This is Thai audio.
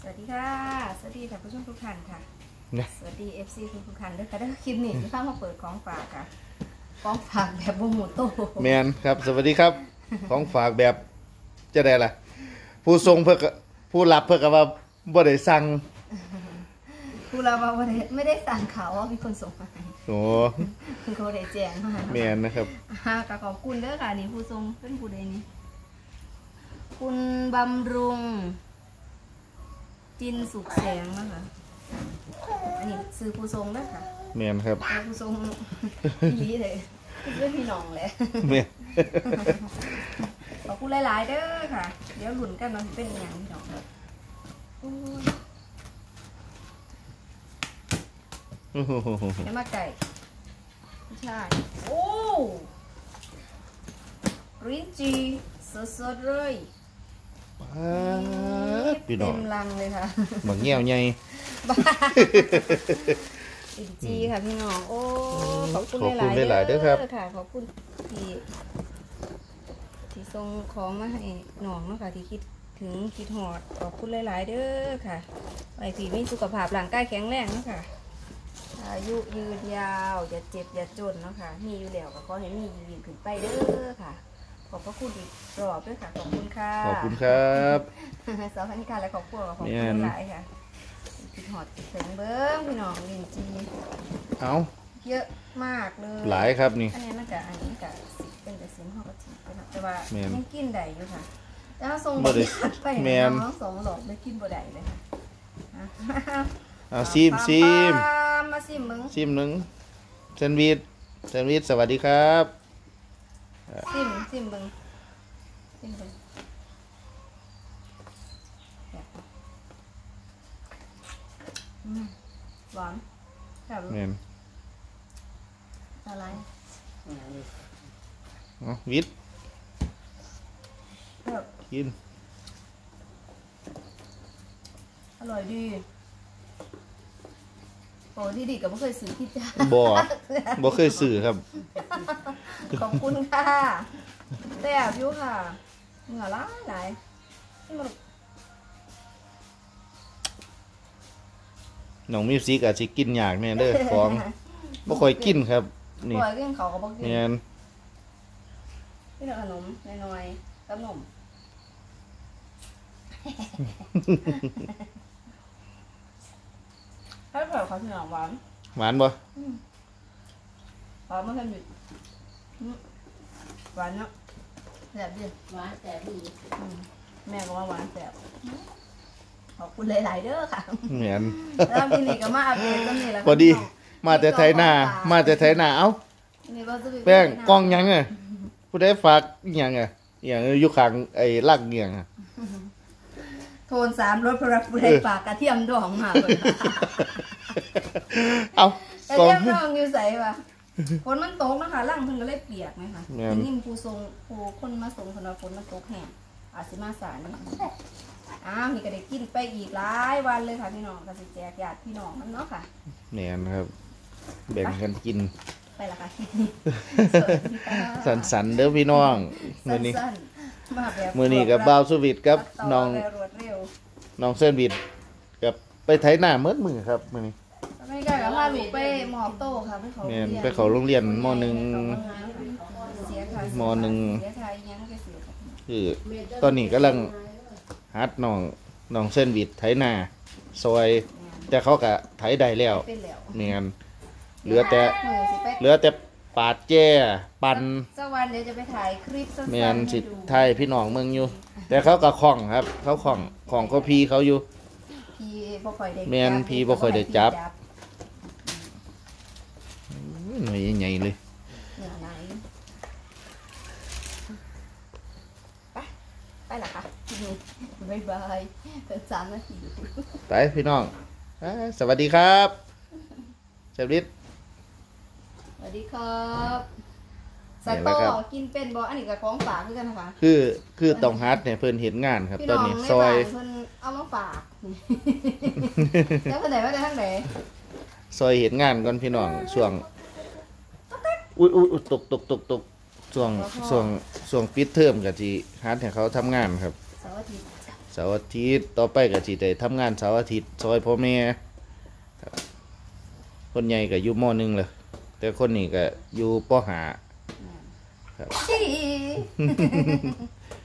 สวัสดีค่ะสวัสดีท่านผู้ชมทุกท่านค่ะสวัสดี FC ทุกท่านด้วยค่ะได้คลิปนี้ที่ข้ามาเปิดของฝากค่ะของฝากแบบโมโมโต้แมนครับสวัสดีครับของฝากแบบจะได้ล่ะผู้ทรงเพื่อผู้รับเพื่อกับว่าบ่ได้สั่งผู้เราไม่ได้สั่งข่าวว่ามีคนส่งมาให้โอ้คือเขาได้แจ้งมาแมนนะครับกับขอบคุณเด้อค่ะนี่ผู้ทรงเป็นผู้ใดนี่คุณบำรุงจินสุขแสงนะคะอันนี้ซื้อผู้ทรงด้วยค่ะแมนครับผู้ทรงดีเลยเพื่อนพี่น้องเลยแมนขอบคุณหลายๆเด้อค่ะเดี๋ยวหลุนกันว่าเป็นอย่างพี่น้องเดี๋ยวมาไก่ใช่โอ้รินจีสดๆเลยพี่น้องเต็มลังเลยค่ะบักเงี้ยวใหญ่รินจีค่ะพี่น้องโอ้ขอบคุณหลายๆเด้อครับค่ะขอบคุณที่ส่งของมาให้น้องเนาะค่ะที่คิดหอดขอบคุณหลายๆเด้อค่ะไว้พี่มีสุขภาพร่างกายแข็งแรงเนาะค่ะอายุยืนยาวอย่าเจ็บอย่าจนเนาะค่ะมีอยู่แล้วก็ขอให้มียืนขึ้นไปเด้อค่ะขอบพระคุณอีกรอบด้วยค่ะขอบคุณค่ะขอบคุณครับสวัสดีค่ะและขอบคุณหลายค่ะคิดหอดถึงเบิ้งพี่น้องลินจีเอาเยอะมากเลยหลายครับนี่อันนี้มันกับเป็นแต่ซิมห่อกระถิ่นแต่ว่ายังกินได้อยู่ค่ะแล้วทรงบริษัทไปน้อง2 ดอกไม่กินบ่ได้เลยค่ะซิมมาซิมมึงซิมหนึ่งแซนด์วิชสวัสดีครับซิมมึงหวานแบบอะไรวิทกินอร่อยดีโอ้ที่ดีกับไม่เคยซื้อที่จ้าบ่เคยซื้อครับขอบคุณค่ะแต่วิวค่ะเหงื่อไหลที่มันน้องมิวสิกอาจจะกินยากแน่เด้อของบ่ค่อยกินครับนี่บ่ค่อยกินเขาก็บ่กินแม่นนี่ขนมน้อยๆกับนมให้เผื่อเขาถึงหวานบ่หวานไม่เคยหยุดหวานเนาะแซ่บดิหวานแซ่บดีแม่ก็ว่าหวานแซ่บขอบคุณหลายๆเด้อค่ะเหมือนแล้วกินนี่ก็มาอัปเดตกันนี่แหละพอดีมาแต่ไทยหน้าเอ้าแป้งกล้องยังไงผู้ใดฝากยังไงอย่างอยู่ข้างไอ้ลักเงียงโทน3รถพระผู้ใดฝากกระเทียมดองมาเอากระเทียมดองอยู่ใส่ป่ะฝนมันตกนะคะร่างเพิ่นก็เลยเปียกไหมคะนี่ผู้คนมาส่งคนมาฝนมันตกแห้งอาจสิมาสารนี่มีก็ได้กินไปอีกหลายวันเลยค่ะพี่น้องก็สิแจกญาติพี่น้องมันเนาะค่ะแม่นครับแบ่งกันกินไปละค่ะสันเด้อพี่น้องมื้อนี้กับบ่าวสุวิทย์กับน้องเส้นวิทย์กับไปไถนาเมื่อมื้อครับมื้อนี้ไม่ไกลกับพาลูกไปมอโต้ค่ะไปเขาโรงเรียนม.1คือตอนนี้กำลังฮัดน้องเส้นวิทย์ไถนาซอยแต่เขาก็ไถได้แล้วเมียนเหลือแต่ปาดแจ้ปั่นสักวันเดี๋ยวจะไปถ่ายคลิปสั้นๆเมียนสิไทยพี่น้องเมืองอยู่แต่เขาก็คล่องครับเขาคล่องเขาพีเขาอยู่เมียนพีบ่ค่อยได้จับหน่วยใหญ่เลยไปล่ะค่ะบ๊ายบายเป็น3 นาทีไปพี่น้องสวัสดีครับเชฟฤทธิ์สวัสดีครับสตอกินเป็นบ่อันนี้กับของฝากคือกันนะคะคือต้องฮัดเนี่ยเพิ่นเห็นงานครับตอนนี้ซอยเพิ่นเอามาฝากแล้วเพิ่นได้ว่าได้ทางไหนซอยเห็นงานก่อนพี่น้องช่วงอุ๊ยตกช่วงปิดเทอมก็สิฮัดให้เขาทำงานครับเสาร์อาทิตย์เสาร์อาทิตย์ต่อไปก็สิได้ทำงานเสาร์อาทิตย์ซอยพ่อแม่ครับคนใหญ่ก็อยู่ม .1 เลยแต่คนนี้ก็อยู่ป .5 ครับจี้